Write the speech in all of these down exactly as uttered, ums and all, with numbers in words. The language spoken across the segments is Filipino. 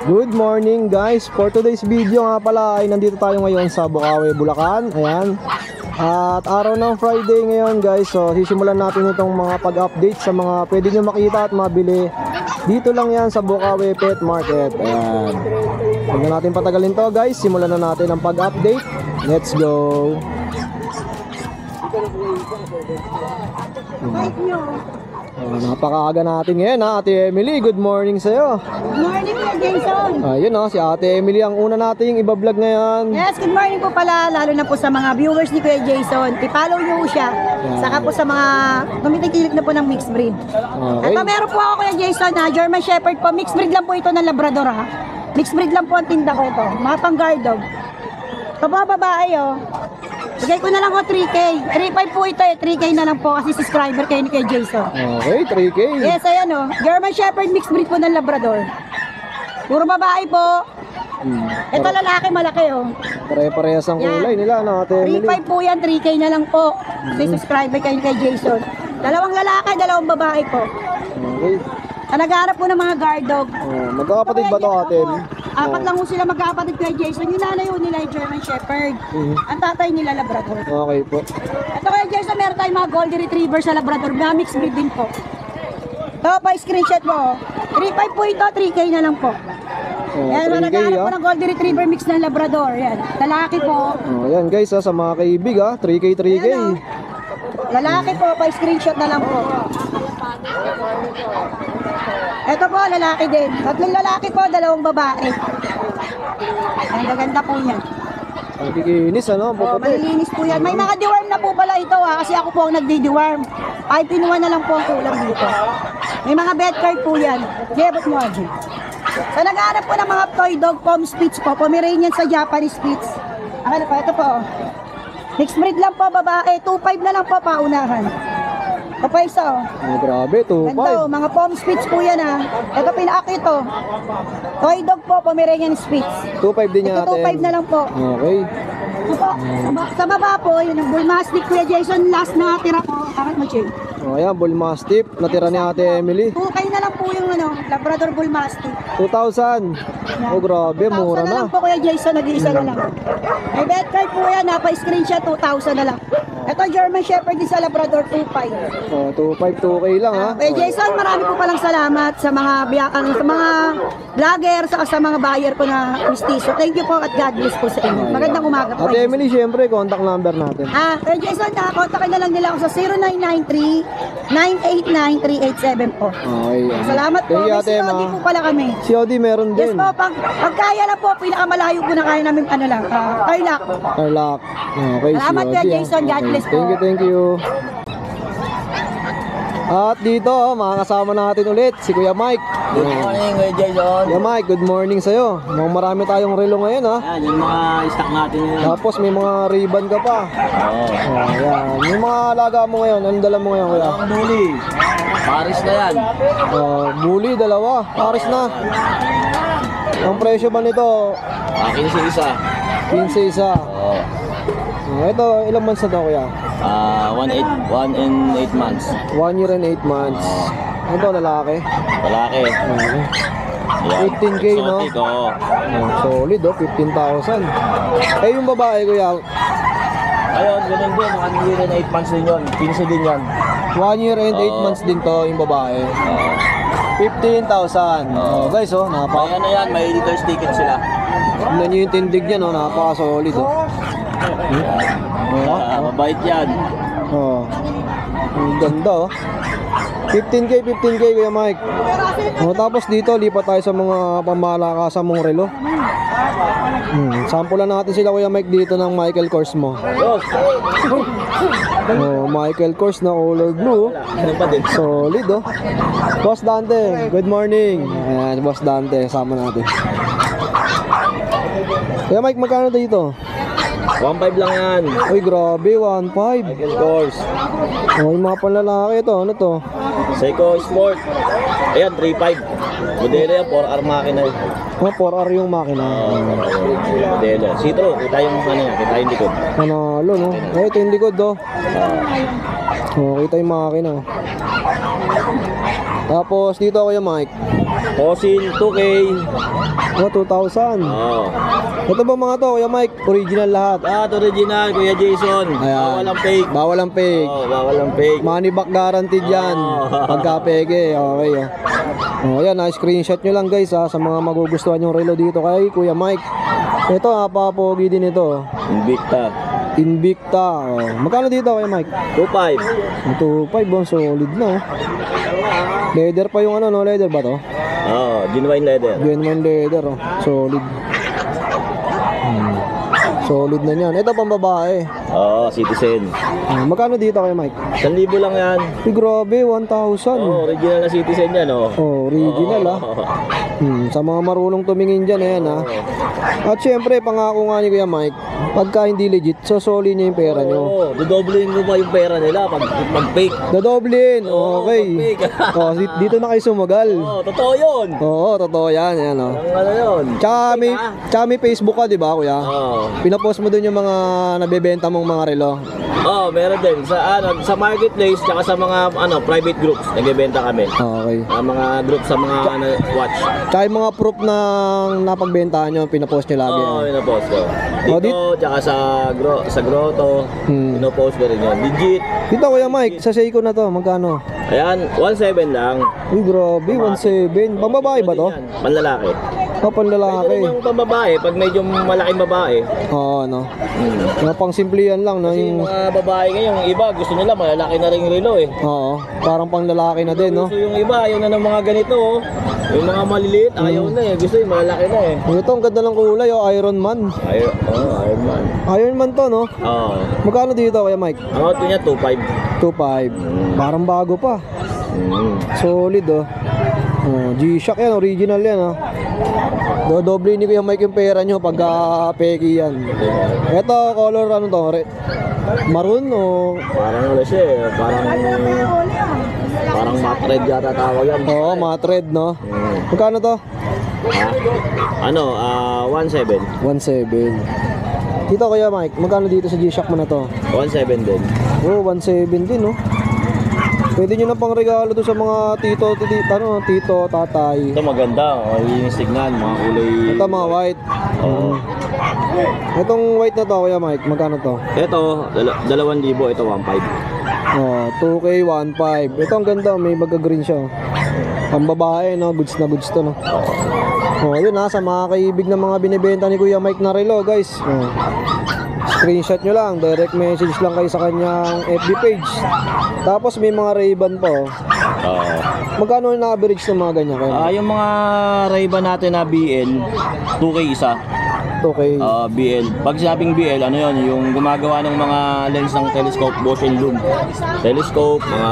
Good morning guys. For today's video nga pala ay nandito tayo ngayon sa Bukawi, Bulacan. Ayan. At araw ng Friday ngayon guys. So sisimulan natin itong mga pag-update sa mga pwede nyo makita at mabili. Dito lang yan sa Bukawi Pet Market. Ayan. Huwag na natin patagalin to guys. Simulan na natin ang pag-update. Let's go. Oh, napakaaga natin ngayon ha, Ate Emily. Good morning sa'yo. Good morning po, Jason. Ayun oh, si Ate Emily ang una nating ibablog ngayon. Yes, good morning po pala, lalo na po sa mga viewers ni Kuya Jason. I-follow nyo po siya. Yeah. Saka po sa mga tumitingkilik na po ng mixed breed. Okay. Ito meron po ako Kuya Jason na German Shepherd po. Mixed breed lang po ito ng Labrador ha. Mixed breed lang po ang tinda ko ito. Mga pang guard dog. Ito po babae oh. Bigay ko na lang ko three K. three five po ito eh. three K na lang po kasi subscriber kayo ni Kuya Jason. Okay, three K. Yes, ayan o. German Shepherd mixed breed po ng Labrador. Puro babae po. Hmm. Ito lalaki malaki o. Pare-parehas ang Yan. kulay nila, no, Ate three Emily. five po yan, three K na lang po. Kasi subscriber kayo ni Kuya Jason. Dalawang lalaki, dalawang babae po. Okay. Ang nag-aarap po ng mga guard dog. Oh, magkakapatid ba to, Ate Emily? Apat Oh. lang po sila magkakapatid Kuya Jason. Yung nanay po nila yung German Shepherd. Mhm. Ang tatay nila Labrador. Okay po. Ito Kuya Jason, meron tayong mga Golden Retriever sa Labrador. Mga mixed breed din po. Ito pa, screenshot mo. three five po ito, three K na lang po. Oh, Yan, three K naghahanap po ah. ng Golden Retriever mix ng Labrador. Yan, lalaki po. Oh, yan guys ha, sa mga kaibig ha, three K, three K. Ayan, oh. Lalaki po, pa screenshot na lang po. Ito po, lalaki din. Tatlong lalaki po, dalawang babae. Ang gaganda po yan. Ang kikinis ano, Oh, puputi. malilinis po yan. May mga deworm na po pala ito ha, kasi ako po ang nagdi-deworm. Ay, pinuha na lang po ang kulang dito. May mga bed card po yan. Jebot mo, Aji. So, nag-aanap po ng mga toy dog, pom spitz po. Pomeranian sa Japanese spitz. Ano pa, ito po. Mixed breed lang po, babae. two five na lang po, paunahan. Ito pa isa, oh. Oh, grabe, two Ganda, five. oh. Mga pom spitz po yan, ha. Ito, pinaka ito. Toy dog po, Pomeranian spitz. two five din yan, Ito, two five na lang po. Okay. Ito po, sa, ba- sa baba po, yun ang bull mastiff, Kuya Jason. Last na tira po. Akat mo, Jay. Oh, ayan, Bull Mastiff, natira ni Ate Emily. two K na lang po yung ano, Labrador Bull Mastiff. two thousand. Oh, grabe, mura two thousand na na. lang po Kuya Jason, nag-iisa na lang. May bed card po yan, napa-screenshot, two thousand na lang. Ito German Shepherd din sa Labrador, two five. Oh, two five, two K lang ha. Kuya Jason, marami po palang salamat sa mga biyakan, sa mga vlogger, sa, sa mga buyer ko na mistiso. Thank you po at God bless po sa inyo. Magandang umaga po. Ate Emily, syempre, contact number natin. Ah, Kuya Jason, nakakontakin na lang nila ako sa zero nine nine three, nine eight nine, three eight seven po. Okay. ah. Salamat po. Thank you, May Ate C O D Emma. po pala kami. C O D meron Yes din. po, pag, pag kaya na po, pinakamalayo po na kaya namin, ano lang, uh, Tarlac. Tarlac. Okay, Salamat, C O D, Kuya ah. Jason. God Okay. bless po. Thank you, thank you. At dito, oh, makakasama natin ulit si Kuya Mike. Good morning, Kuya Jason. Kuya Mike, good morning sa'yo. Mukhang marami tayong relo ngayon ha. Ayan, yung mga stock natin yun. Tapos may mga ribbon ka pa. Oo. Oh, yan. Yung mga alaga mo ngayon, anong dala mo ngayon kuya? Ang duli. Paris na yan. Uh, bully, dalawa. Paris na. Ang presyo ba nito? Akin sa isa. fifteen isa. Oo. Uh, ito, ilang months na to kuya? Ah, one eight, one and eight months. one year and eight months. Ito, lalaki. Lalaki. Okay. Ayan. fifteen K, no? Exotic, oo. Oh, solid oh, fifteen thousand. Eh yung babae kuya, Ayun, ganun din. One year and eight months din yun. fifteen din yan. one year and eight Oo. months din to yung babae. Oo. fifteen thousand. Oh, guys oh, May napaka ano yan, may editor's ticket sila. tignan nyo yung tindig niya, no? Napaka-solid oh. Ah, mabait yan. Oh. Ang ganda oh. fifteen K, fifteen K Kuya Mike. Oh, tapos dito lipat tayo sa mga pamalakasan mong relo. Hmm, sampulan natin sila Kuya Mike dito ng Michael Kors mo. Boss, Oh, Michael Kors na color blue. ano pa din? Solid oh. Boss Dante, good morning. Ayan, Boss Dante, sama natin. Kuya Mike, magkano dito? one five lang yan. Uy, grabe, one five. Michael Kors. Oh, yung mga panlalaki ito, ano to? Seiko Sport. Ayan, three five. Modelo yan, four R makina. Oh, four R yung makina. Modelo. Citro, kita yung ano, kita yung likod. Panalo, no? Eh, ito yung likod, oh. Oh, kita yung makina. Tapos dito Kuya Mike. Fossil, two K. Oh, two thousand. Oo. Ito ba mga to Kuya Mike? Original lahat. Lahat original, Kuya Jason. Ayan. Bawal ang fake. Bawal ang fake. Oo, bawal ang fake. Money back guaranteed yan. Oh. Pagka peke, okay oh. Oh, yan, na screenshot nyo lang guys ha, sa mga magugustuhan yung relo dito kay Kuya Mike. Ito, napapogi din ito. Invicta. Invicta. Oh. Magkano dito Kuya Mike? two five. two five, oh, solid na oh. Leather pa yung ano, no? Leather ba to? Oo, genuine leather. Genuine leather oh. Solid. Hmm. Solid na yan. Ito pang babae. Oo, Citizen. Ah, magkano dito Kuya Mike? one thousand lang yan. Uy, grabe, one thousand. Oo, original na Citizen yan, oh. Oh, original ah. Oo. Hmm, sa mga marunong tumingin dyan, ayan ha. At syempre, pangako nga ni Kuya Mike, pagka hindi legit, sosoli niya yung pera nyo. Oo, dodoblein mo pa yung pera nila pag, pag fake. Dodoblin, Oo, okay. pag fake. Oh, di- dito na kayo sumagal. Oo, totoo yun. Oo, totoo yan, yan oh. Ang ano yun. Tsaka may, Fake, ah. tsaka may Facebook ka, di ba Kuya? Oo. Pinapost mo dun yung mga nabebenta mong mga relo. Oo, meron din. Sa, ano, sa marketplace, tsaka sa mga ano, private groups, nagbebenta kami. Okay. Ang mga group sa mga ano, watch. Tsaka yung mga proof na napagbentahan nyo, pinapost nyo lagi. Oo, ah. pinopost ko. Oh, Dito, tsaka sa, gro sa grotto, Hmm. pinopost ko rin yun. Legit. Dito Kuya Mike, sa Seiko na to, magkano? Ayan, one seven lang. Uy, grabe, one seven. Pambabae ba to? Yan, panlalaki. O, panlalaki. Pwede yung pambabae, pag medyo malaking babae. Oo, no. Hmm. Mga pang simple yan lang, no? Kasi yung Yung, mga babae ngayon, yung iba, gusto nila malalaki na rin yung relo eh. oo, parang pang lalaki na din, no? Gusto yung iba, ayaw na ng mga ganito oh. Yung mga maliliit, ayaw na eh. Gusto yung malalaki na eh. Ito, ang ganda ng kulay, oh, Iron Man. Ayaw, oh, ayaw man. Iron Man to, no? Oo. Magkano dito, Kuya Mike? Ang auto niya, two five. two five. Parang bago pa. Mm. Solid, oh. Oh, G-Shock yan, original yan, oh. Dodoble ni Kuya Mike yung pera nyo pagka peki yan. Ito, color ano to? Red. Maroon o... Parang ano siya eh, parang... Parang matte red yata tawag yan. Oo, matte red, no? Mm. Magkano to? Ha? Ano, ah, one seven. one seven. Dito Kuya Mike, magkano dito sa G-Shock mo na to? one seven din. Oh, one seven din, no? Pwede nyo na pang regalo to sa mga tito, tito, ano, tito, tatay. Ito maganda, malinis tignan, mga kulay... Ito mga white. Oo. Itong white na to, Kuya Mike, magkano to? Ito, dala- dalawang libo, ito one five. Oh, two K, one five. Ito ang ganda, may baga green siya. Ang babae, no? Goods na goods to, no? Oh, yun ha, sa mga kaibig ng mga binibenta ni Kuya Mike na relo, guys. Oh. Screenshot nyo lang, direct message lang kayo sa kanyang F B page. Tapos may mga Ray-Ban pa, oh. Oo. Magkano na average ng mga ganyan kayo? Ah, yung mga Ray-Ban natin na B L, two K isa. two K. Ah, B L. Pag sinabing B L, ano yon, yung gumagawa ng mga lens ng telescope, Bosch and Loom. Telescope, mga...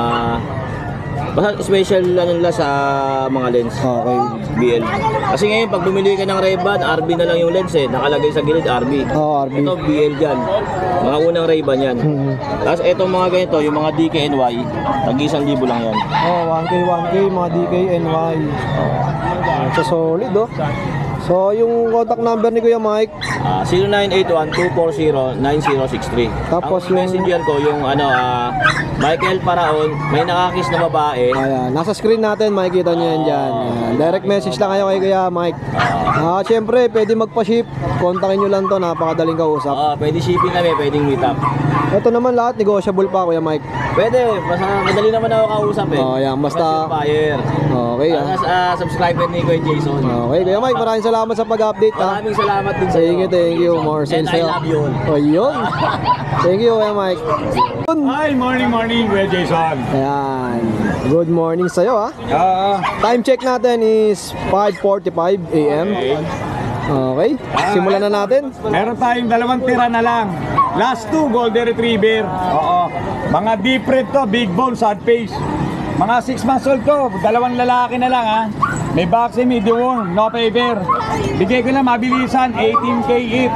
Basta special ano nila sa mga lens. Okay. B L. Kasi ngayon, pag bumili ka ng Ray-Ban, R B na lang yung lens eh. Nakalagay sa gilid, R B. Oh, R B. Ito, B L dyan. Mga unang Ray-Ban yan. Hmm. Tapos itong mga ganito, yung mga D K N Y, tag-isang libo lang yan. Oh, one K, one K, mga D K N Y. Oh. So, solid, oh. So, yung contact number ni Kuya Mike, Ah, zero nine eight one two four zero nine zero six three. Tapos Ang yung- messenger ko, yung ano, ah, Michael Paraon, may nakakiss na babae. ayan, nasa screen natin, makikita nyo yan dyan. Ayan, direct message lang kayo kay Kuya Mike. Ah, syempre, pwede magpa-ship. Kontakin nyo lang to, napakadaling kausap. Ah, pwede shipping kami, pwedeng meet up. Ito naman lahat, negotiable pa, Kuya Mike. Pwede, basta madali naman ako kausap eh. Oh, yan, basta- Basta buyer. Okay, ah. As ah, subscriber ni Kuya Jason. Okay, Kuya Mike, maraming salamat sa pag-update, ha. Maraming salamat din sa Thank you, thank you. More And sense I sa'yo. love you all. Oh, yun. Thank you, Kuya Mike. Hi, morning, morning, Kuya Jason. Ayan. Good morning sa'yo, ha. Ah, Time check natin is five forty-five A M Okay, simulan na natin. meron tayong dalawang tira na lang. Last two, Golden Retriever. Oo. Mga deep red to, big bone, sad face. Mga six months old to, dalawang lalaki na lang ha. May vaccine, medium worm, no paper. Bigay ko na mabilisan, eighteen K each.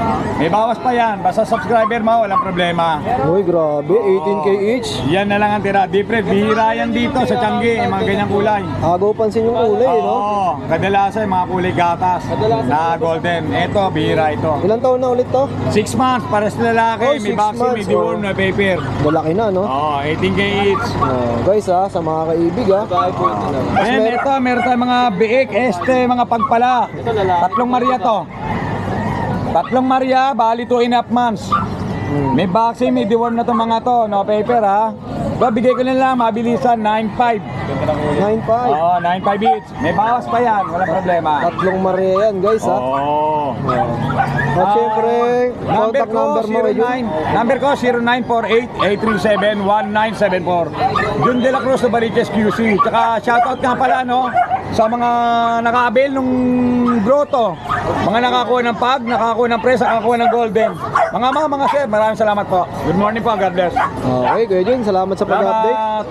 May bawas pa yan. Basta subscriber mo, walang problema. Uy, grabe. eighteen K each. Yan na lang ang tira. Deep red, bihira yan dito sa Tiangge. Yung mga ganyang kulay. Agaw pansin yung kulay, eh, no? Oo, kadalasan yung mga kulay gatas na golden. Ito, bihira ito. Ilang taon na ulit to? Six months, para sa lalaki. Oh, may six vaccine, may months, deworm, oh. na paper. Malaki na, no? Oo, eighteen K each. Oh, guys, ha, sa mga kaibig, ha. Ayan, mer- ito, meron tayong mga biik, este, mga pagpala. Tatlong Maria to. Tatlong Maria, bali two and a half months. Hmm. May vaccine, may deworm na to mga to, no paper ha. So, bigay ko na lang, mabilisan, nine five. nine five. Oo, nine five each. May bawas pa yan, walang problema. Tatlong Maria yan, guys, ha. Oo. At syempre, Number contact ko, number mo, zero Jun. nine. Number ko, zero nine four eight, eight three seven, one nine seven four. Jun De La Cruz, Bariches Q C. Tsaka shoutout nga pala, no, sa mga naka-avail nung grotto. Mga nakakuha ng pag, nakakuha ng press, nakakuha ng golden. Mga mga mga sir, maraming salamat po. Good morning po, God bless. Okay, Kuya Jun, salamat sa pag-update. Salamat.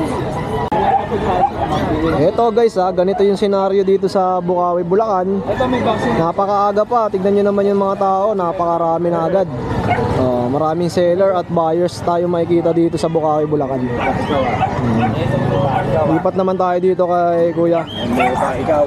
Ito guys, ha, ganito yung senaryo dito sa Bukawi, Bulacan. Ito may vaccine. Napakaaga pa, tignan nyo naman yung mga tao, napakarami na agad. Oh, maraming seller at buyers tayo makikita dito sa Bukawi, Bulacan. Hmm. Lipat naman tayo dito kay Kuya. Ikaw.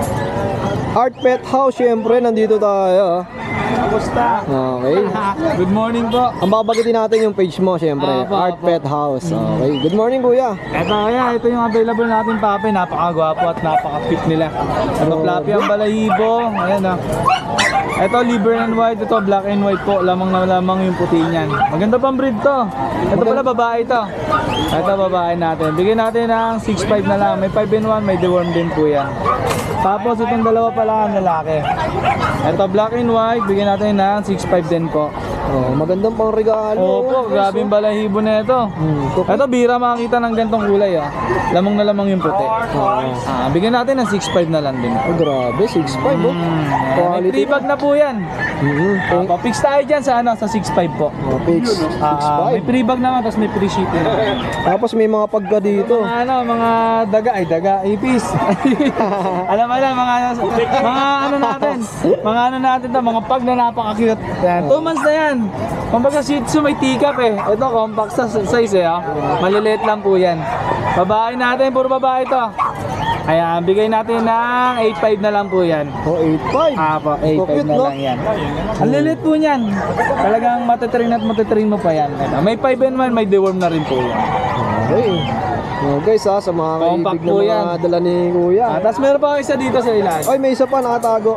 Art Pet House, syempre, nandito tayo. ha. Kamusta? Okay. Good morning po. Ang babagitin natin yung page mo, syempre. Apo, Art apo. Pet House. Okay. Good morning, Kuya. Ito kaya, ito yung available natin pape, napakagwapo at napaka-cute nila. Ito fluffy ang balahibo, ayan ah. Ito liver and white, ito black and white po, lamang na lamang yung puti niyan. Maganda pang breed to. Ito pala babae to. Ito babae natin. Bigyan natin ng six five na lang, may five in one, may deworm din po yan. Tapos itong dalawa pala ang lalaki. Ito black and white, bigyan natin ng six five din po. Oh, magandang pang regalo. Opo, grabe yung balahibo na ito. Hmm, ito- Ito, bira makakita ng gantong kulay ah. Lamang na lamang yung puti. Ah, bigyan natin ng six five na lang din. Oh, grabe, six five, oh. Mm, may Quality. free bag na po yan. Mhm. Thank- Opo, fix tayo dyan sa, ano, sa six five po. Oh, fix. six Ah, may five. free bag naman, tapos may free shipping. Tapos may mga pagka dito. Mga ano, mga daga, ay daga, ipis. Alam mo lang, mga, mga ano natin, mga ano natin to, mga pag na napaka-cute. Yan, two months na yan. Kumbaga Shih Tzu may tikap eh. Ito compact sa size eh, ah. Maliliit lang po yan. Babae natin, puro babae to. Ayan, bigay natin ng eight five na lang po yan. Oh, eight five. Ah po, eight five Cute, na no? lang yan. Ang lilit po niyan. Talagang matitrain at matitrain mo pa yan. Ito, may five and one, may deworm na rin po yan. Okay. Oh, guys, ha, sa mga Compact kaibig na po mga yan. dala ni Kuya. Ah, tapos meron pa ako isa dito sa ilalim. Ay, may isa pa nakatago.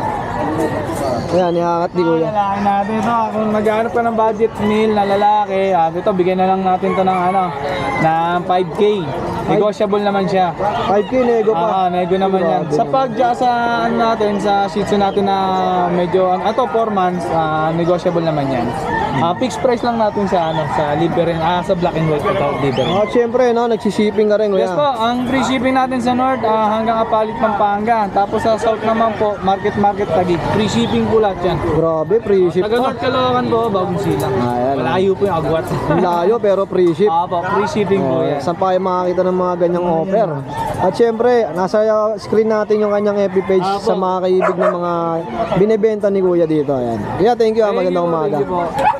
Ayan, iangat ni Kuya. Lalaki natin ito. Kung naghanap ka ng budget meal na lalaki, ah, dito bigyan na lang natin to ng ano, ng five K. Negotiable naman siya. five K nego pa. Ah, nego naman yan. Sa pag sa ano natin, sa Shih Tzu natin na medyo ano, ato four months, ah, negotiable naman yan. Ah, fixed price lang natin sa ano, sa liver and ah, sa black and white ito, liver. Ah, syempre, no, nagsishipping ka rin, Kuya. Yes po, ang free shipping natin sa North ah, hanggang Apalit, Pampanga. Tapos sa South naman po, Market Market Taguig. Free shipping po lahat yan. Grabe, free ship Taga pa. North Caloocan po, bagong sila. Ayan. Malayo po yung agwat. Ang layo, pero free ship. Ah po, free shipping po Oh, yan. saan pa kayo makakita ng mga ganyang offer? At syempre, nasa screen natin yung kanyang F B page Apo. sa mga kaibig ng mga binibenta ni Kuya dito. Ayan. Kuya, thank you, ah, Thank you magandang po, umaga. thank you po.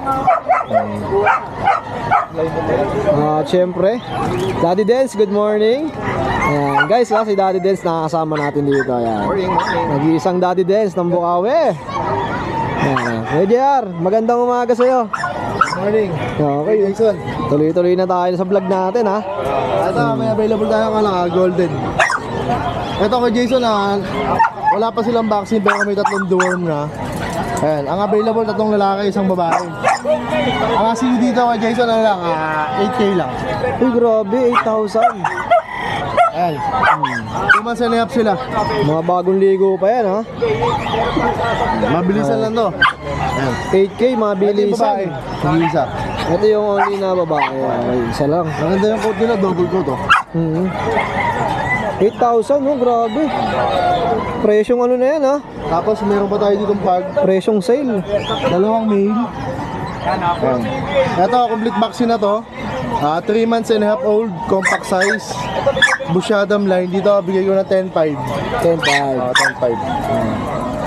At syempre, Daddy Dance, good morning. Ayan, guys, ha, si Daddy Dance nakakasama natin dito. Ayan. Nag-iisang Daddy Dance ng Bukawi. Ayan. Hey, J R, magandang umaga sa'yo. Morning. Okay, Jason. Tuloy-tuloy na tayo sa vlog natin, ha. Ito, may available tayo ng ah, golden. Ito kay Jason, ah, wala pa silang vaccine pero may tatlong deworm na. Ayan, ang available tatlong lalaki, isang babae. Ang asili dito kay Jason, ano lang, ah, eight K lang. Uy, grabe, eight thousand. Ayan. Hmm. Two months and a half sila. Mga bagong ligo pa yan, ha. Mabilisan lang to. Ayan. eight K, Ito yung babae. mabilisan. Hindi isa. Ito yung only na babae. Okay, isa lang. Maganda yung coat nila, double coat oh. Mhm. eight thousand, oh, grabe. Presyong ano na yan, ha. Tapos meron pa tayo ditong pag. Presyong sale. Dalawang male. Ayan. Ito, complete vaccine na to. Ah, three months and a half old, compact size. Busyadam line. Dito, bigay ko na ten five. ten five. Ah, ten five.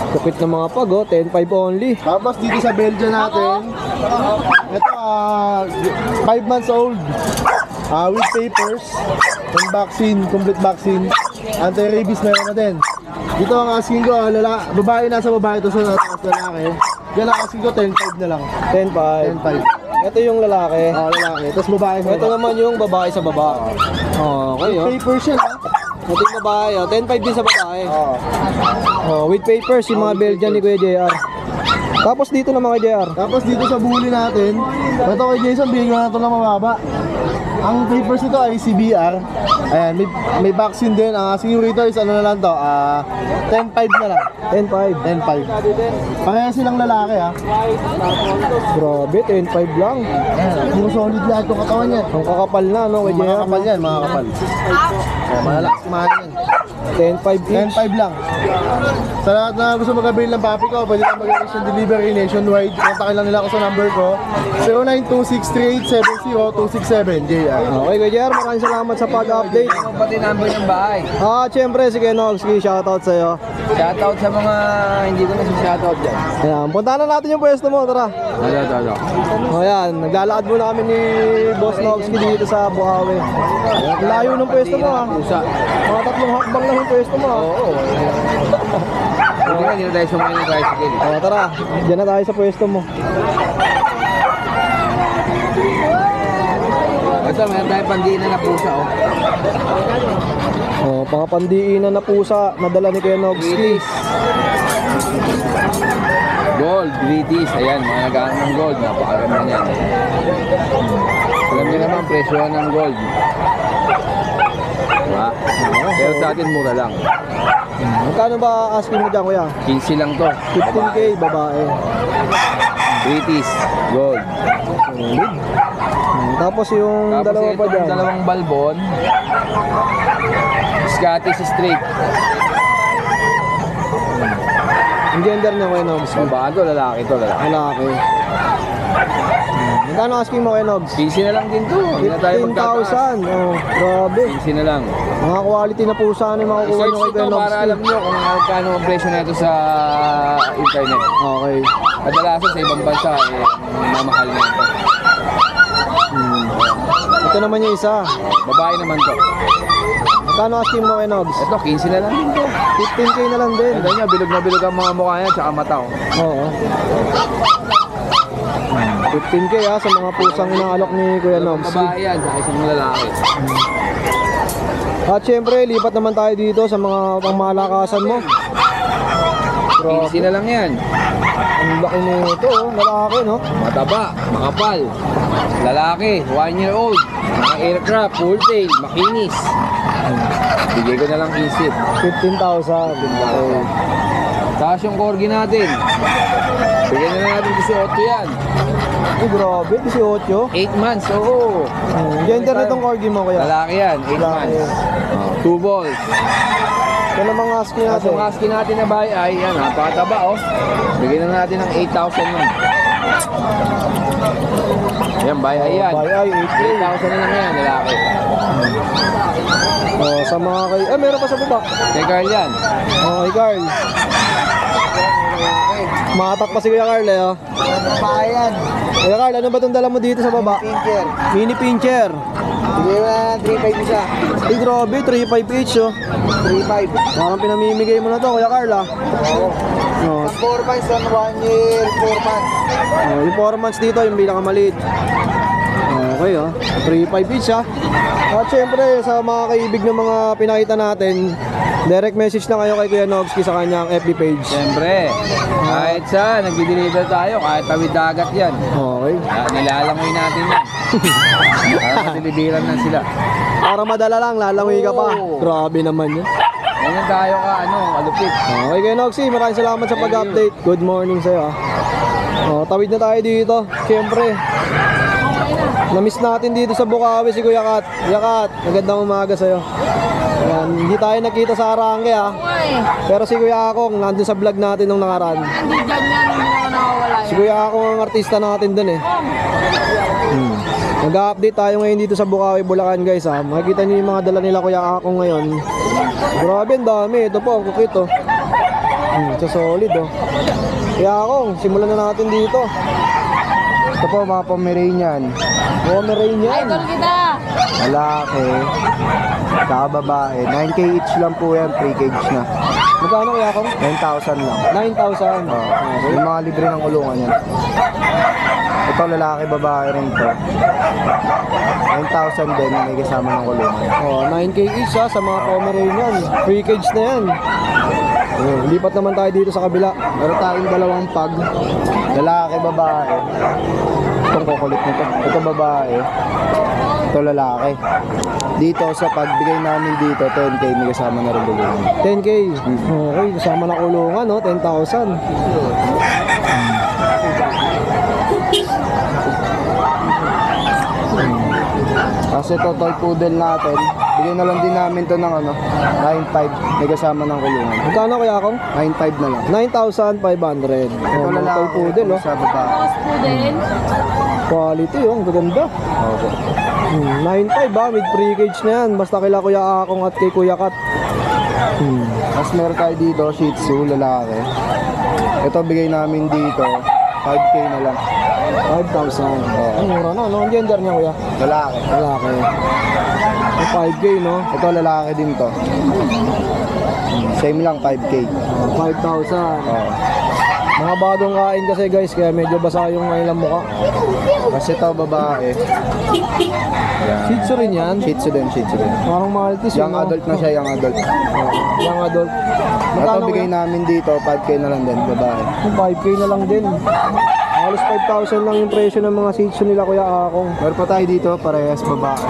Kupit ng mga pag, oh. ten five only. Tapos dito sa Belgian natin, ito ah five months old. Ah, with papers, and vaccine, complete vaccine. Anti-rabies meron na din. Dito ang asking ko, ah, lala, babae nasa babae ito sa taas lalaki. Yan ang asking ko, ten five na lang. ten five. ten five. Ito yung lalaki. Ah, lalaki. Tapos babae sa Ito babae. naman yung babae sa baba. Oh, okay, With oh. papers yan, ah. Ito yung babae, oh. ten five din sa babae. Oo. Oh, with papers, yung mga Belgian ni Kuya J R. Tapos dito naman kay J R. Tapos dito sa bully natin, ito kay Jason, bigyan ko na ito ng mababa. Ang papers nito ay C B R. Ayan, may, may vaccine din. Ang asking rito is ano na lang to, ah ten five na lang. ten five. ten five. Pareha silang lalaki, ha. Grabe, ten five lang. Ayan, puro solid lahat yung katawan niya. Ang kakapal na, no, kay J Mga R. kapal yan, mga kapal. Ayan, malalakas kumain yan. ten five ten each. five lang. Sa lahat na gusto mag-avail ng papi ko, pwede lang mag-reach ng delivery nationwide. Kontakin lang nila ako sa number ko, zero nine two six three eight seven zero two six seven, J R. Okay, Kuya J R, maraming salamat sa pag-update. Ano pati number ng bahay? Ah, syempre, sige, Nogski, shoutout sa'yo. Shoutout sa mga hindi ko na si shoutout dyan. Ayan, puntahan na natin yung pwesto mo, tara. Ano, ano, O yan, naglalakad muna kami ni Boss Nogski dito sa Bukawi. Ang layo ng pwesto mo, ha. Pusa. Mga tatlong hakbang lang yung pwesto mo, ha. Oo. Hindi na, hindi na tayo sumayin ng tricycle. O, tara, dyan na tayo sa pwesto mo. Ito, meron tayong pandiinan na pusa, oh. O, mga pandiinan na pusa, nadala ni Kuya Nogski. Gold, British, ayan, mga nag-aano ng gold, napakaganda niyan. Alam niyo naman, presyo ng gold. Diba? Pero sa atin, mura lang. Magkano ba asking mo dyan, Kuya? quince lang to. fifteen K, babae. British, gold. Hmm, Tapos yung Tapos dalawa pa itong dyan. dalawang balbon, Scottish Straight. Ang gender niya, Kuya Nogski. Babae to, lalaki to, lalaki. Malaki. Hmm, Magkano asking mo, Kuya Nogs? quince na lang din to. Hindi na tayo fifteen thousand. magtataas. Oh, grabe. quince na lang. Mga quality na pusa na yung makukuha I-search nyo kay ito Kuya para alam Nogski. nyo kung magkano ang presyo nito sa internet. Okay. Kadalasan sa ibang bansa, eh, mamahal na ito. Hmm. Ito naman yung isa. Babae naman to. Magkano asking mo, Kuya Nogs? Ito, quince na lang din to. fifteen K na lang din. Ito nyo, bilog na bilog ang mga mukha niya, tsaka mata, oh. Oo. fifteen K ha, sa mga pusang inaalok ni Kuya Nogski. Babae yan, tsaka isang lalaki. At syempre, lipat naman tayo dito sa mga pangmalakasan mo. quince na lang yan. Ang laki nito, oh. Lalaki, no? Mataba, makapal. Lalaki, one year old. Mga aircraft, full tail, makinis. Bigay ko na lang quince. fifteen thousand. Okay. Tapos yung corgi natin. Bigyan na lang natin eighteen yan. Oh, grabe, eighteen. eight months, oo. Hmm. Gender nitong corgi mo, Kuya? Lalaki yan, eight Lalaki. months. Oh, two balls. Ito namang asking Tapos natin. yung husky natin na bahay ay yan, napakataba, oh. Bigyan na natin ng eight thousand yan. Yan, bahay ay yan. Bay ay, eight K. eight thousand na lang yan, lalaki. Oh, sa mga kay... Eh, meron pa sa baba. Kay Carl yan. Oh, kay Carl. Matak pa si Kuya Carl, eh, oh. Bayan. Kuya Carl, ano ba itong dala mo dito sa baba? Pincher. Mini pincher. Bigyan na three five isa. Ay, grabe, three five each, oh. three five. Parang pinamimigay mo na to, Kuya Carl, ah. Oo. Oh. four months and one year, four months. Oh, yung four months dito, yung pinakamaliit. Okay, oh. three five each, ah. At syempre, sa mga kaibig ng mga pinakita natin, direct message na kayo kay Kuya Nogski sa kanyang F B page. Siyempre, kahit saan, nagdi-deliver tayo, kahit tawid dagat yan. Okay. Ah, nilalangoy natin yan. Para matilibiran na sila. Para madala lang, lalangoy ka pa. Oo. Grabe naman yun. Ganyan tayo ka, ano, alupit. Okay, Kuya Nogski, maraming salamat sa pag-update. Good morning sa'yo, ah. Oh, tawid na tayo dito. Siyempre, na-miss natin dito sa Bukawi si Kuya Kat. Kuya Kat, magandang umaga sa'yo. Ayan, hindi tayo nakita sa Arangke, ah. Pero si Kuya Akong nandun sa vlog natin nung nakaraan. Hindi dyan yan, hindi na nakawala Si Kuya Akong ang artista natin dun, eh. Hmm. Nag-update tayo ngayon dito sa Bukawi, Bulacan, guys, ah. Makikita niyo yung mga dala nila Kuya Akong ngayon. Grabe, ang dami. Ito po, ang kukit, oh. Hmm, so solid oh. Kaya akong, simulan na natin dito. Ito po mga Pomeranian. Pomeranian. Lalaki. Saka babae. nine K each lang po yan. Free cage na. Magkano kaya akong? nine thousand lang. nine thousand. Oh, yung mga libre ng kulungan yan. Ito lalaki babae rin to. nine thousand din. May kasama ng kulungan. Oh, nine K each ha, sa mga Pomeranian. Free cage na yan. Oh, lipat naman tayo dito sa kabila. Meron tayong dalawang pag. Lalaki babae. Itong kukulit nito. Ito babae. Ito lalaki. Dito sa pagbigay namin dito, ten K may kasama na rin kulungan. ten K. Okay, kasama na kulungan, no? ten thousand. Kasi ito toy poodle natin, bigay na lang din namin to ng ano, nine five may kasama ng kulungan. Magkano kaya akong? nine five na lang. nine thousand five hundred. Ito Oh, mga lalaki, toy poodle, oh. sa babae. Quality, oh. Ang gaganda. Opo. Hmm, nine five ba? With free cage na yan. Basta kila Kuya Akong at kay Kuya Kat. Hmm. Tapos meron tayo dito, Shih Tzu, lalaki. Ito bigay namin dito, five K na lang. five thousand. Ang mura na, no? Ang gender niya, Kuya? Lalaki. Lalaki. May five K, no? Ito lalaki din to. Same lang, five K. five thousand. Oo. Mga bagong kain kasi, guys, kaya medyo basa yung kanilang mukha. Kasi ito babae. Yan. Shih Tzu rin yan. Shih Tzu din, Shih Tzu din. Parang Maltese, Young no? adult na siya, young adult. Young adult. Ito Magkano bigay kaya? namin dito, five K na lang din, babae. five K na lang din. Halos five thousand lang yung presyo ng mga Shih Tzu nila, Kuya Akong. Meron pa tayo dito, parehas babae.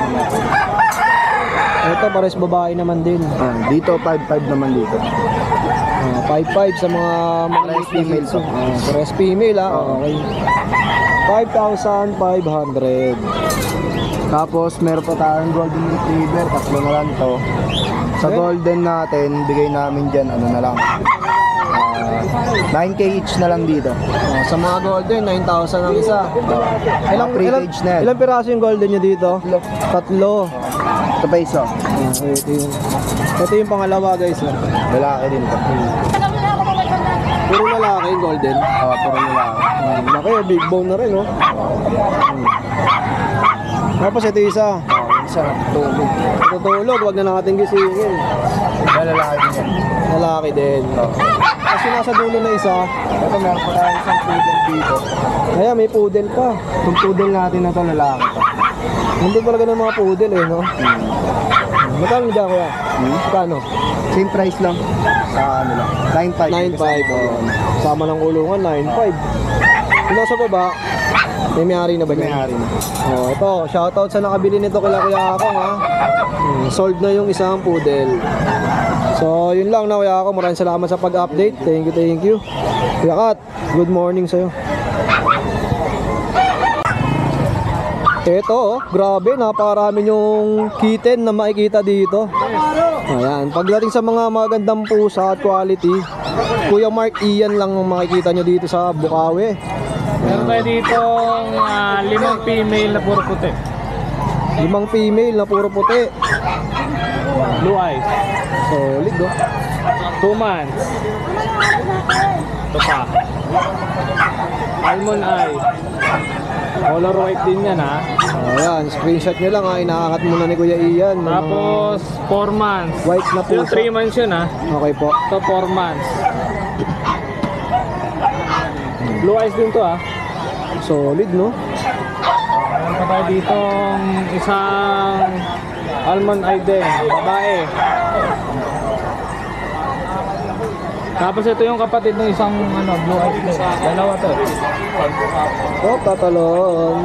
Ito, pares babae naman din. Ah, dito, five five naman dito. Uh, five five sa mga mga Pares female Shih Tzu. to. Ah, pares female, ah. Oo. Okay. five thousand five hundred. Tapos meron pa tayong golden retriever, tatlo na lang to. Sa Okay. golden natin, bigay namin dyan, ano na lang. Ah, nine K each na lang dito. Ah, sa mga golden, nine thousand ang isa. Ilang free ilang, cage na yan. ilang piraso yung golden nyo dito? Tatlo. Ito pa isa. Okay, ito yung, ito yung pangalawa, guys. ah. Lalaki din to. Puro lalaki yung golden. Oh, puro lalaki. Hmm, laki, oh, big bone na rin, no? Hmm. Tapos ito yung isa. Oh, isa natutulog. Tutulog, wag na natin gisingin. May lalaki din yan. Lalaki din. Kasi nasa dulo na isa. Ito meron pa tayo isang poodle dito. Kaya may poodle pa. Itong poodle natin na to, lalaki to. Nandun talaga ng mga poodle eh, no? Hmm. Magkano dyan, kuya? Hmm? Magkano? Same price lang. Sa ano lang. nine five. nine five. Oh. Sama ng kulungan, nine five. Yung nasa baba, may may-ari na ba May niya? hari na. Oh, ito, shoutout sa nakabili nito kila Kuya Akong, ha? Hmm, sold na yung isang poodle. So, yun lang na Kuya Akong. Maraming salamat sa pag-update. Thank you, thank you. Kuya Kat, good morning sa'yo. Ito, oh, grabe, napakarami yung kitten na makikita dito. Ayan, pagdating sa mga magandang pusa at quality, Kuya Mark Ian lang ang makikita nyo dito sa Bukawi. Meron tayo dito uh, limang female na puro puti. Limang female na puro puti. Blue eyes. Solid, oh. Two months. Ito pa. Almond eye. Color white din yan ha. Ayan, screenshot nyo lang, ha. Inaakat muna ni Kuya Ian. ng mga Tapos four months. white na Yung pusa. three months yun ha. Okay po. Ito four months. Blue eyes din to ha. Solid, no? Meron pa tayo dito isang almond eye din. Babae. Tapos ito yung kapatid ng isang ano, blue eyes din. Dalawa to. Oh, tatalon.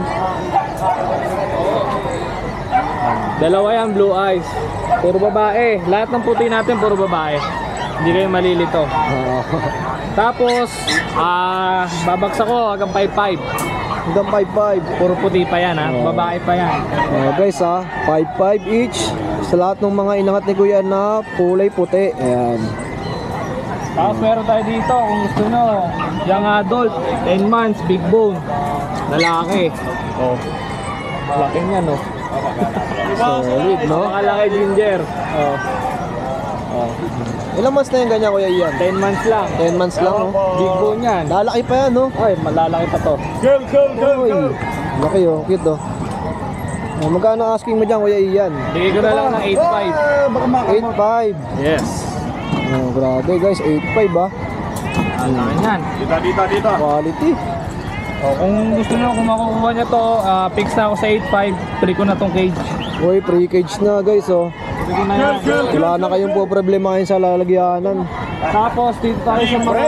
Dalawa yan, blue eyes. Puro babae. Lahat ng puti natin puro babae. Hindi kayo malilito. Ah, Tapos, ah, babagsak ko hanggang five five. hanggang five five. Puro puti pa yan ha. Babae pa yan. Uh, guys, ha, five five each sa lahat ng mga inangat ni Kuya na kulay puti. Ayan. Tapos meron tayo dito kung gusto nyo. Young adult, ten months, big bone. Lalaki. Oh. Laki niya no. Solid, no? Nakalaki ginger. Oh. Oh. Ilang months na yung ganyan, Kuya Ian? ten months lang. ten months lang, no? Big bone yan. Lalaki pa yan, no? Ay, malalaki pa to. Uy, laki, oh. Cute, oh. Oh, magkano asking mo dyan, Kuya Ian? Bigay ko na lang ng eight five. eight five. Yes. Oh, grabe, guys. eight five, ah. Malaki yan. Dito, dito, dito. Quality. O, kung gusto nyo, kung makukuha nyo to, ah, fix na ako sa eight five. Free ko na tong cage. Uy, pre-cage na, guys, oh. Free ko na yan. Wala na kayong po problemahin sa lalagyanan. Tapos, dito tayo sa mga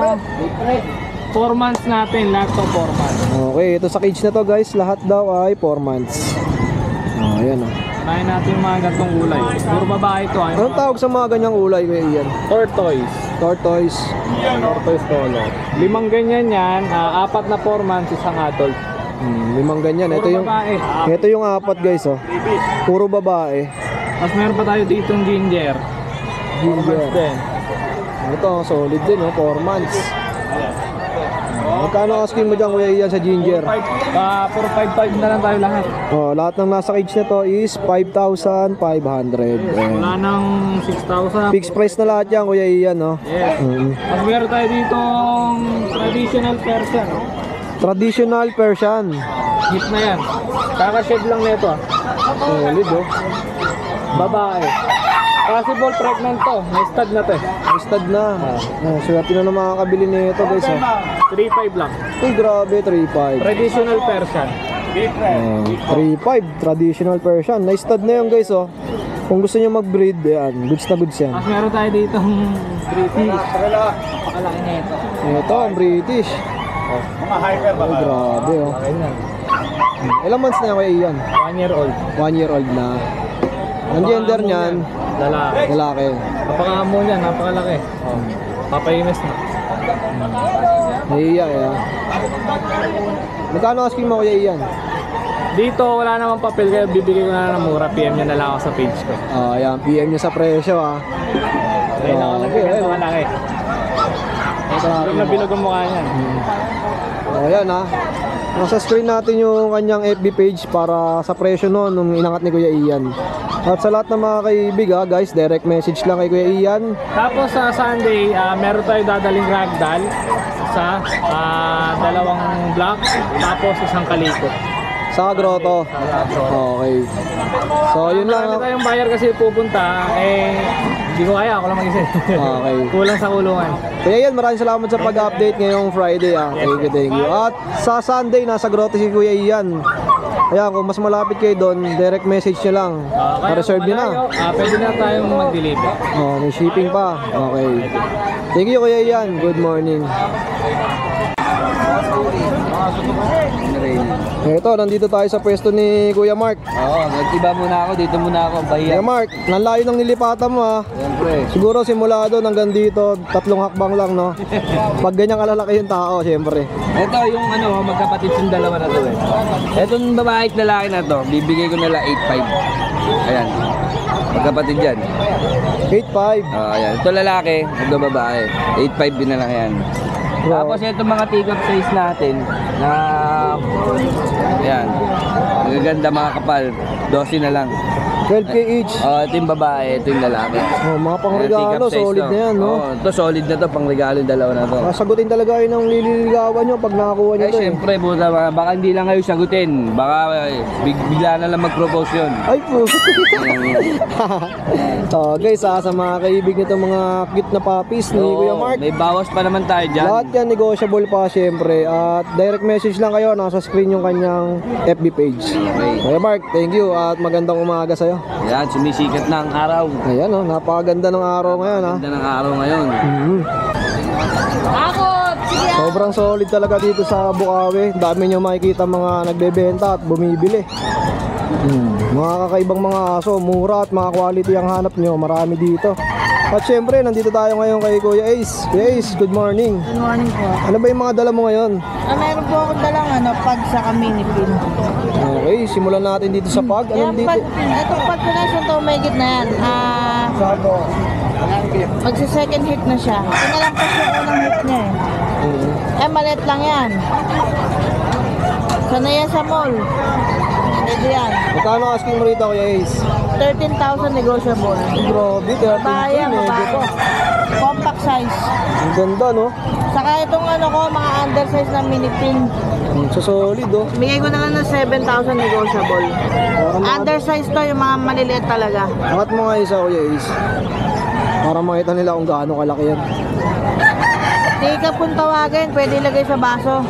four months natin. Lahat to four months. Okay, ito sa cage na to, guys. Lahat daw ay four months. Oh, ayan, oh. Unahin natin yung mga gantong kulay. Puro babae to. Ay, Anong tawag sa mga ganyang ulay, Kuya Ian? tortoise. Tortoise. Tortoise color. Limang ganyan yan. ah, apat na four months, isang adult. Hmm, limang ganyan. Ito Puro yung, babae. ito yung apat, guys, oh. Puro babae. Tapos meron pa tayo dito yung ginger. Ginger. Then, Ito, solid din, oh. four months. Magkano asking mo dyan, Kuya Ian, sa ginger? ah, four five five na lang tayo lahat. Oh, lahat ng nasa cage na to is five thousand five hundred. Wala nang six thousand. Fixed price na lahat yan, Kuya Ian, no? Yes. Mm. Tapos meron tayo dito traditional Persian. Traditional Persian. Hit na yan. Kaka-shed lang nito. ah. Solid, oh. Babae. Possible pregnant to. May stud na to eh. Stud na. Oh, swerte na ng mga kabili nito, guys, oh. three five lang. Uy, grabe, three five. Traditional Persian. Oh, three five, traditional Persian. Nice stud na yun, guys, oh. Kung gusto niyo mag-breed, yan. Goods na goods yan. Tapos meron tayo dito British. Pakalaki na ito. Ito, ang British. Mga hyper ba? Ay, grabe, oh. Ilang months na yan, Kuya Ian? One year old. One year old na. Ang gender niyan, Lalaki. lalaki. Napaka-amo niyan. Napakalaki. Oh. Papaimes na. Nahiya, eh. ah. Magkano asking mo, Kuya Ian? Dito wala namang papel kaya bibigay ko na ng mura. P M niya na lang ako sa page ko. Ah, yan, P M niya sa presyo, ah. Ayun ako Grabe, nagbibenta eh. malaki. Bilog na bilog ang mukha niyan. Oh, yan, ah. Nasa screen natin yung kanyang F B page para sa presyo noon nung inangat ni Kuya Ian. At sa lahat ng mga kaibig, ah, guys, direct message lang kay Kuya Ian. Tapos sa Sunday, ah, meron tayo dadaling ragdoll sa ah, dalawang block, tapos isang kaliko. Sa grotto. Okay. So, yun lang. Marami ah. tayong buyer kasi pupunta, eh, hindi ko kaya, ako lang mag-isa. Okay. Kulang sa kulungan. Kaya yan, maraming salamat sa pag-update ngayong Friday, ah. Thank you, thank you. At sa Sunday, nasa grotto si Kuya Ian. Kaya kung mas malapit kayo doon, direct message nyo lang. Ah, kaya Pa-reserve nyo na. malayo, ah, pwede na tayong mag-deliver. Oh, may shipping pa. Okay. Thank you, Kuya Ian. Good morning. Ito, nandito tayo sa pwesto ni Kuya Mark. Oo, nag-iba muna ako, dito muna ako, Kuya bahiya. Mark, nalayo ng nilipatan mo, ah. Siyempre. Siguro simula doon hanggang dito, tatlong hakbang lang, no? Pag ganyan kalalaki yung tao, siyempre. Ito yung ano, magkapatid yung dalawa na to eh. Itong babae at lalaki na to, bibigay ko nila eight five. Ayan. Magkapatid yan. eight five. Oo, ayan. Ito lalaki, ito babae. eight five din na lang yan. Tapos itong mga take-up size natin na ayan. Magaganda mga kapal. twelve na lang. twelve K each. Oh, ito yung babae, ito yung lalaki. Oh, mga pangregalo, Ayan, take-up size solid to. na yan, no? Oh, ito solid na to, pangregalo yung dalawa na to. Sasagutin talaga kayo ng lililigawan nyo pag nakakuha nyo Ay, to, eh. syempre, buta, baka, baka hindi lang kayo sagutin. Baka eh, big, bigla na lang mag-propose yun. Ay po. So guys, ah, sa mga kaibig nito mga cute na puppies ni Oo, Kuya Mark. may bawas pa naman tayo dyan. Lahat yan negotiable pa syempre. At direct message lang kayo, nasa screen yung kanyang F B page. Okay. Kuya Mark, thank you at magandang umaga sa'yo. Yan, sumisikat na ang araw. Ayan, oh, napakaganda ng araw ngayon, ha. Ganda ng araw ngayon. Mhm. Sobrang solid talaga dito sa Bukawi. Dami nyo makikita mga nagbebenta at bumibili. Hmm. Mga kakaibang mga aso, mura at mga quality ang hanap nyo. Marami dito. At syempre, nandito tayo ngayon kay Kuya Ace. Kuya Ace, good morning. Good morning po. Ano ba yung mga dala mo ngayon? Ah, meron po akong dalang ano, pag sa kaminipin. Okay, simulan natin dito sa pag. Anong Yan, dito? pag, ito pag pinasyon to, may na yan. Ah, magsa-second hit na siya. Ito na lang kasi yung unang hit niya eh. Mhm. Eh, maliit lang yan. Sana yan sa mall. Pwede yan. Magkano asking mo rito, Kuya Ace? thirteen thousand negotiable. Grabe, thirteen Bayan, medyo babae. pa. Compact size. Ang ganda, no? Saka itong ano ko, mga undersize na mini pin. Hmm, so solid, oh. Bigay ko na lang ng seven thousand negotiable. Parang mga- Undersize to, yung mga maliliit talaga. Angat mo nga isa, Kuya Ace. Para makita nila kung gaano kalaki yan. Tika pong tawagin, pwede ilagay sa baso.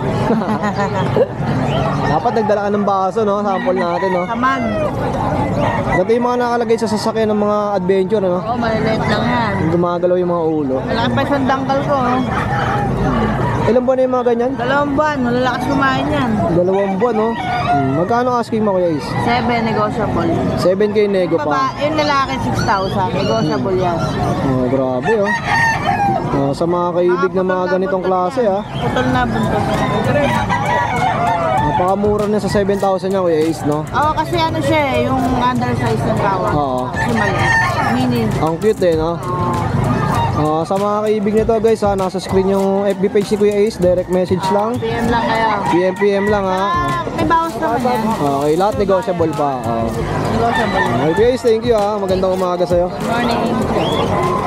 Dapat nagdala ka ng baso, no? Sample natin, no? Samag. Ito yung mga nakalagay sa sasakyan ng mga adventure, no? Oo, maliliit lang yan. Yung gumagalaw yung mga ulo. Malaki pa isang dangkal ko. Oh. Ilan buwan na yung mga ganyan? Dalawang buwan, malalakas kumain yan. Dalawang buwan, no? Hmm, magkano asking mo, Kuya Ace? Seven, negotiable. seven K nego Baba, pa. yung lalaki six thousand, negotiable yan. Oh, grabe, oh. Ah, sa mga kaibig na mga ganitong klase, ah. Putol na buntot. Napakamura na sa seven thousand niya, Kuya Ace, no? Oo, kasi ano siya eh, yung undersize ng tawag. Oo. Kasi maliit. Mini. Ang cute, eh, no? Ah, sa mga kaibig nito, guys, ha, nasa screen yung F B page ni Kuya Ace, direct message lang. P M lang kayo. P M P M lang, ha. Ah, may bawas naman yan. Okay, lahat negotiable pa. Oh. Negotiable. Okay, Kuya Ace, thank you, ha. Magandang umaga sa'yo. Morning.